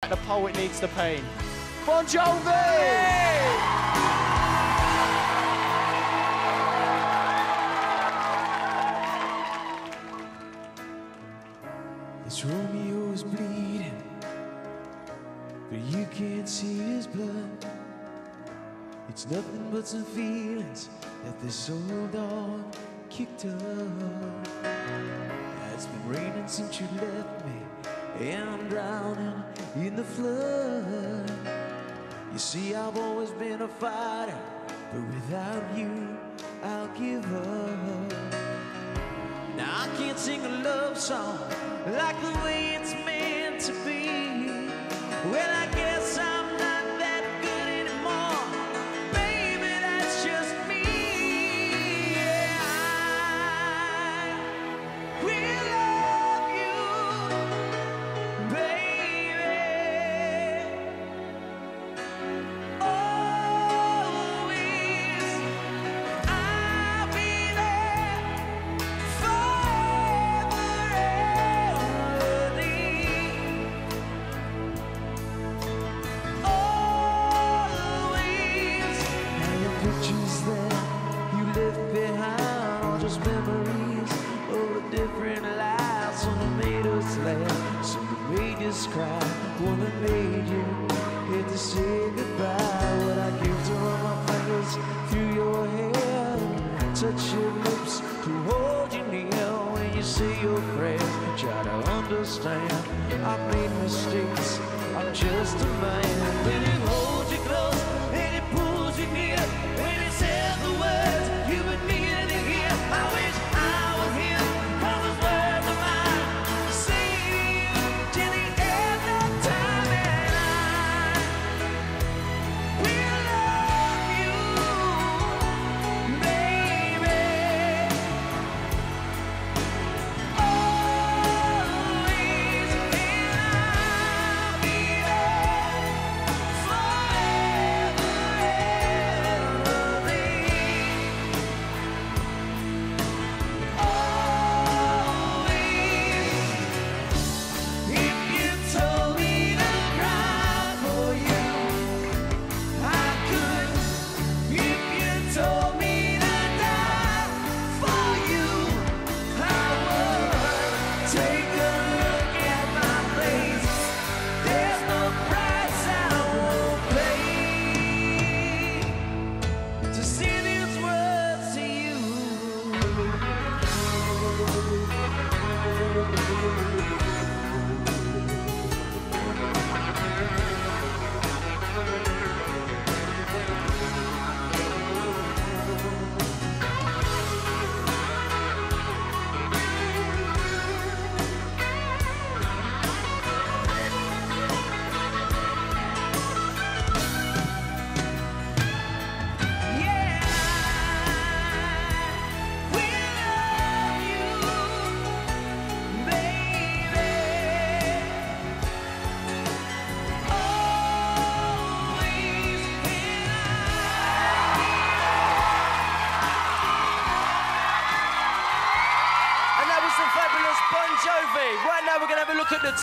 The poet needs the pain. Bon Jovi! This Romeo is bleeding, but you can't see his blood. It's nothing but some feelings that this old dog kicked up. It's been raining since you left me, and I'm drowning in the flood. You see, I've always been a fighter, but without you, I'll give up. Now I can't sing a love song like the way it's meant to be. Well, I guess I'm not that good anymore. Baby, that's just me. Yeah, I will love you, baby. Always, I'll be there forever. Pictures that you left behind, all just memories of the different lives. Some that made us laugh, some that made us cry, one that made you had to say goodbye. What I give to run my fingers through your hair, touch your lips to hold you near. When you say your prayers, try to understand. I've made mistakes, I'm just a man. When he holds you close and he pulls you near, when he says the words you've been needing to hear, I wish I was him, 'cause his words are mine. Say to you till the end of time, and I will love you, baby. Always, and I'll be there forever. Fabulous Bon Jovi. Right now we're going to have a look at the